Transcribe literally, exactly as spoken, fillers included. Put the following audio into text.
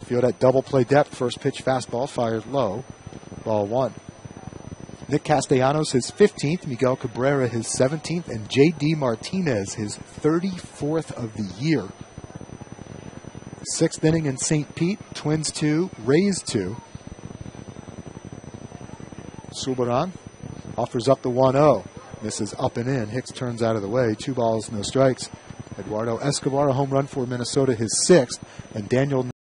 Field at double play depth. First pitch fastball fired low. Ball one. Nick Castellanos his fifteenth. Miguel Cabrera his seventeenth. And J D Martinez his thirty-fourth of the year. Sixth inning in Saint Pete. Twins two, Rays two. Subaran offers up the one oh. Misses up and in. Hicks turns out of the way. Two balls, no strikes. Eduardo Escobar, a home run for Minnesota, his sixth. And Daniel